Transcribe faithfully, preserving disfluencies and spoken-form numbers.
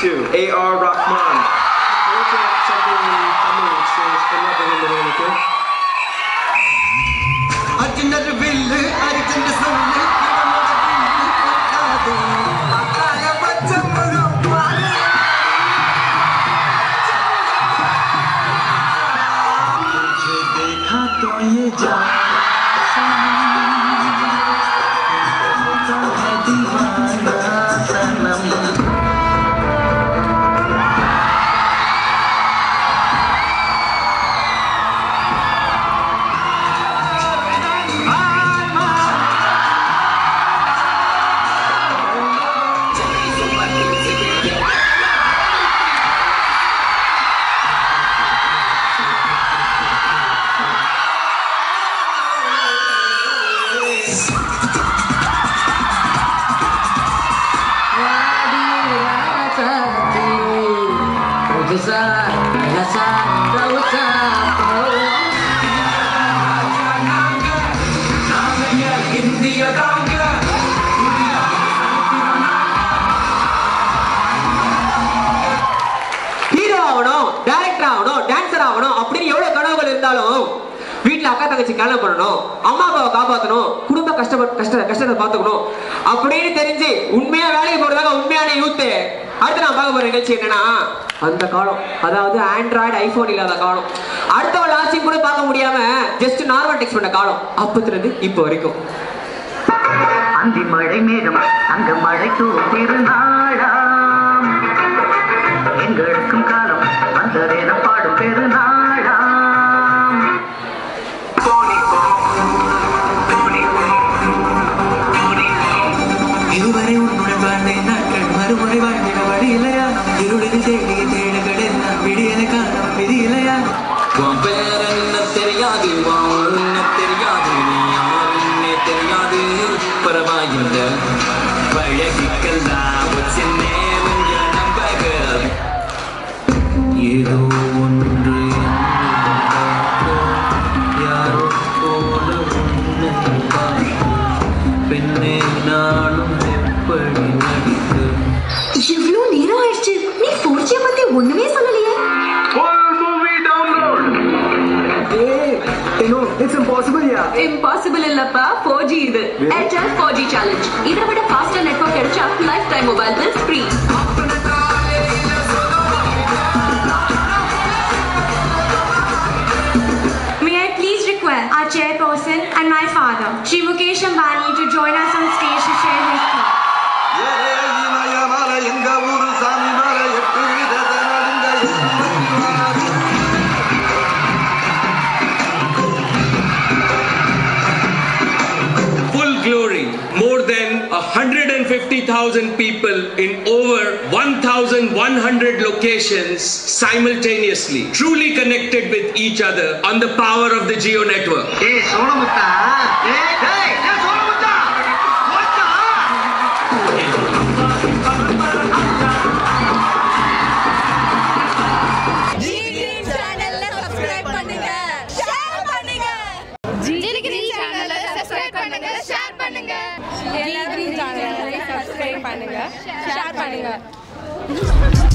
to A R Rahman. Something in Tamil which says, வீட்ல அக்கா தங்கச்சி கல்யாணம் பண்ணணும், அம்மா அப்பாவை காப்பாற்றணும், குடும்ப கஷ்ட கஷ்ட கஷ்டத்தை பார்த்துக்கணும் அப்படின்னு தெரிஞ்சு உண்மையா வேலைக்கு போறதாக உண்மையான யூத்து. அடுத்து நான் பார்க்க போற நிகழ்ச்சி என்னன்னா அந்த காலம், அதாவது ஆண்ட்ராய்டு ஐபோன் இல்லாத காலம், அடுத்த லாஸ்டிங் கூட பார்க்க முடியாம ஜஸ்ட் நார்மல் டெக்ஸ்ட் பண்ண காலம். அப்பத்துல இருந்து இப்போ வரைக்கும் அந்தி மழை மேகம் அங்க மழை திருநாளாம் எங்களுக்கும் காலம் வந்ததேன பாடும் பெருநாளாம். இதுவரை உன்னுடன் வாழ்ந்த நாட்கள் மறுமுறை வாழ்ந்திட வழி இல்லையா? இருளில் தேடிய தேடுகள் எல்லாம் விடியல காலம் விதி இல்லையா? என்ன தெரியாது தெரியாது நீ யாருன்னே தெரியாது பரவாயில்ல பழகிக்கலாம் நம்பகள் ஏதோ ஒன்று யாரோ போல பெண்ணே நானும் எப்படி நடித்து இவ்வளவு நேரம் ஆயிடுச்சு, நீ ஃபோர் ஜி பத்தி ஒண்ணுமே சொல்லலையே. It's impossible, yeah. Impossible illappa, four G idu. Airtel four G challenge. Idha vida faster network edicha lifetime mobile bills free. May I please request our chairperson and my father, Shri Mukesh Ambani, to join us on stage to share his thoughts. More than one hundred fifty thousand people in over one thousand one hundred locations simultaneously, truly connected with each other on the power of the Jio network. Hey, Sonamutta! Hey, hey, hey, Sonamutta! What the? G Green channel la subscribe பண்ணுங்க, share பண்ணுங்க. G Green channel la subscribe பண்ணுங்க, share பண்ணுங்க. G Green channel la subscribe பண்ணுங்க, share பண்ணுங்க.